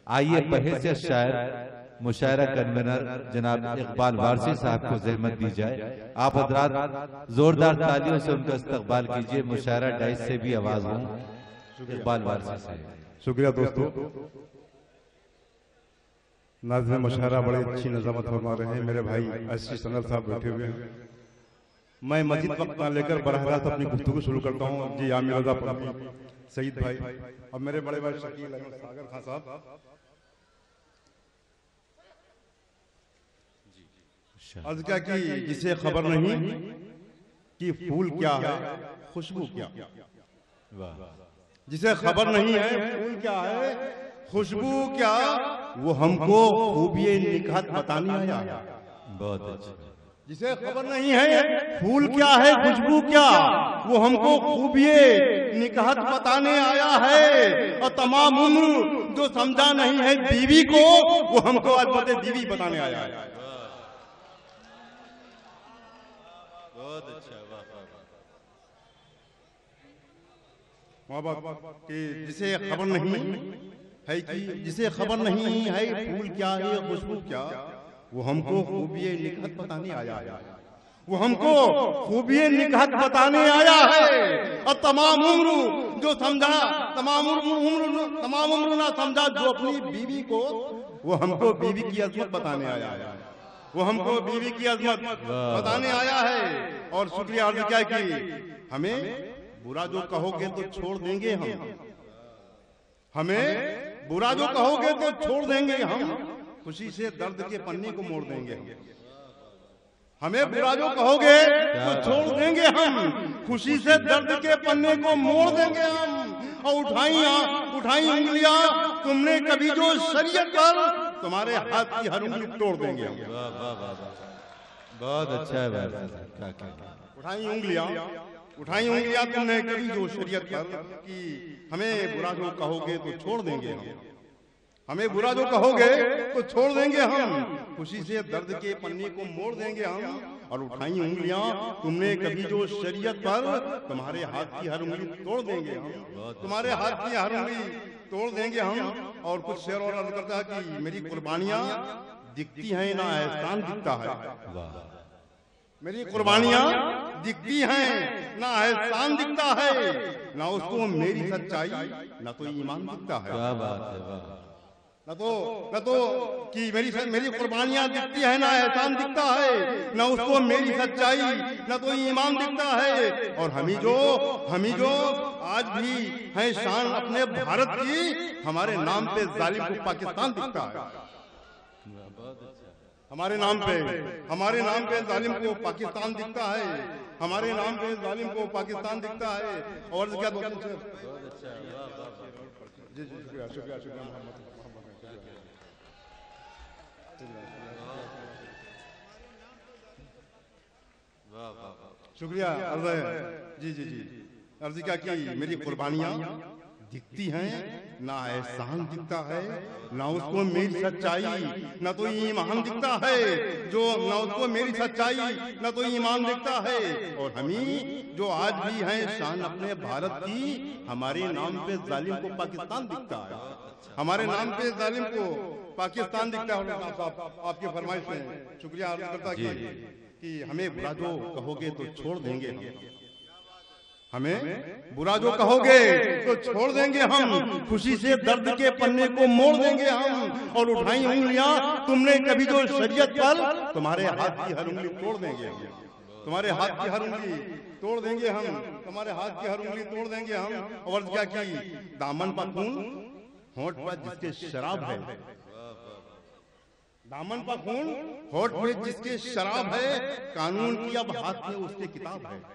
आइए बहैसियत शायर मुशायरा कन्वीनर जनाब इकबाल वारसी साहब को जहमत दी जाए। आप हजरात जोरदार तालियों से उनका इस्तकबाल कीजिए। मुशायरा डाइस से भी आवाज हो इकबाल वारसी साहब। शुक्रिया दोस्तों। नाज़िम मुशायरा बड़ी अच्छी नज़ामत फरमा रहे हैं। मेरे भाई एसटी सनल साहब बैठे हुए हैं। मैं मजीद वक्त ना लेकर बराह रास्त अपनी गुफ्तगू शुरू करता हूँ। जी आमिर रज़ा पन्नी, सईद भाई और मेरे बड़े भाई शकील अहमद सागर खान साहब। अर्ज क्या कि जिसे खबर नहीं कि फूल क्या है खुशबू क्या, जिसे खबर नहीं है फूल क्या है खुशबू क्या, वो हमको खूबिये निखात बताने आया। बहुत अच्छा। जिसे खबर नहीं है फूल क्या है खुशबू क्या, वो हमको खूबिये निकाहत बताने आया है। और तमाम उम्र जो समझा नहीं है बीवी को, वो हमको अलबत्ते बीवी बताने आया है। बहुत अच्छा। माँ बाप कि जिसे खबर नहीं है कि जिसे खबर नहीं है फूल क्या है खुशबू क्या, वो हमको खूबिये निकाहत बताने आया है। वो हमको खूबिये निकाहत बताने आया है। और तमाम उम्र जो समझा, तमाम उम्र ना समझा जो अपनी बीवी को, वो हमको बीवी की अजमत बताने आया है। वो हमको बीवी की अजमत बताने आया है। और शुक्रिया अर्ज क्या कि हमें बुरा जो कहोगे तो छोड़ देंगे हम, हमें बुरा जो कहोगे तो छोड़ देंगे हम, खुशी से दर्द के पन्ने को मोड़ देंगे हम। हमें बुरा जो कहोगे तो छोड़ देंगे हम, खुशी से दर्द के पन्ने को मोड़ देंगे हम। और उठाई उंगलियां तुमने कभी जो शरीयत पर, तुम्हारे हाथ की हर उंगली तोड़ देंगे हम। बहुत अच्छा है। उठाई उंगलियां तुमने कभी जो शरीयत पर, कि हमें बुरा जो कहोगे तो छोड़ देंगे हम, हमें बुरा जो कहोगे तो छोड़ देंगे हम, खुशी से दर्द के पन्ने को मोड़ देंगे हम। और उठाई उंगलियां तुमने कभी जो शरीयत पर, तुम्हारे हाथ की हर उंगली तोड़ देंगे हम, तुम्हारे हाथ की हर उंगली तोड़ देंगे हम। और कुछ शेर और अर्ज करता है कि मेरी कुर्बानियां दिखती हैं ना एहसान दिखता है, मेरी कुर्बानियां दिखती हैं ना एहसान दिखता है, ना उसको मेरी सच्चाई ना तो ईमान दिखता है। क्या बात है। न तो कि मेरी कुर्बानियां दिखती है ना एहसान दिखता है, न उसको मेरी सच्चाई न तो ईमान दिखता है। और हम जो आज भी हैं शान अपने भारत की, हमारे नाम पे जालिम को पाकिस्तान दिखता है। हमारे नाम पे जालिम को पाकिस्तान दिखता है, हमारे नाम पे जालिम को पाकिस्तान दिखता है। और क्या दोस्तों, जी शुक्रिया शुक्रिया जी अर्ज क्या कि मेरी कुर्बानियां दिखती हैं ना एहसान दिखता है, ना उसको मेरी सच्चाई ना तो ईमान दिखता है, जो ना उसको मेरी सच्चाई ना तो ईमान दिखता है। और हम जो आज भी हैं शान अपने भारत की, हमारे नाम पे जालिम को पाकिस्तान दिखता है, हमारे नाम पे जालिम को पाकिस्तान दिखता है। आपकी फरमाइश में शुक्रिया अर्ज करता कि हमें बुरा जो कहोगे तो छोड़ देंगे हम, हमें बुरा जो कहोगे तो छोड़ देंगे हम, खुशी से दर्द के पन्ने को मोड़ देंगे हम। और उठाई उंगलियां तुमने कभी जो शरीयत पर, तुम्हारे हाथ की हर उंगली तोड़ देंगे हम, तुम्हारे हाथ की हर उंगली तोड़ देंगे हम, तुम्हारे हाथ की हर उंगली तोड़ देंगे हम। और क्या कि दामन पर खून होंठ पर जिसके शराब है, दामन पर खून होंठ पर जिसके शराब है, कानून की अब हाथ में उसके किताब है।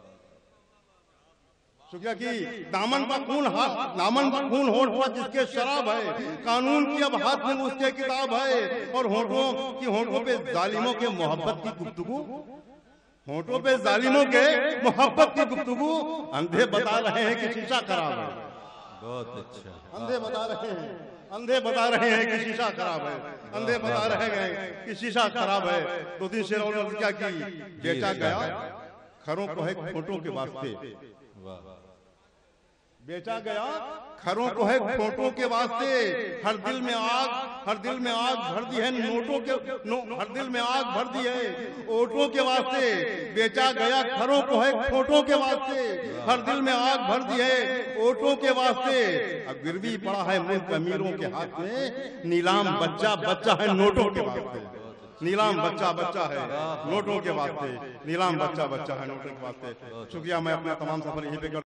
शुक्रिया कि दामन पर खून होंठ पर जिसके शराब है, कानून की अब हाथ में उसके किताब है। और होंठों पे जालिमों के मोहब्बत की गुफ्तगू, होंठों पे जालिमों के मोहब्बत की गुफ्तगू, अंधे बता रहे हैं कि शीशा खराब है। बहुत अच्छा। अंधे बता रहे हैं कि शीशा खराब है, अंधे बता रहे हैं कि शीशा खराब है। दो तीन शेर और क्या की, बेटा गया खरों को है खोटों के वास्ते, बेचा गया खरों को है खोटों के वास्ते, हर दिल में आग भर दी है नोटों के हर दिल में आग भर दी है ओटों के वास्ते। बेचा गया खरों को है खोटों के वास्ते, हर दिल में आग भर दी है ओटों के वास्ते। अब गिरवी पड़ा है मुल्क अमीरों के हाथ में, नीलाम बच्चा है नोटों के वास्ते। नीलाम बच्चा है नोटों के वास्ते, नीलाम बच्चा है नोटों के वास्ते। शुक्रिया, मैं अपना तमाम सफर यहीं पे कर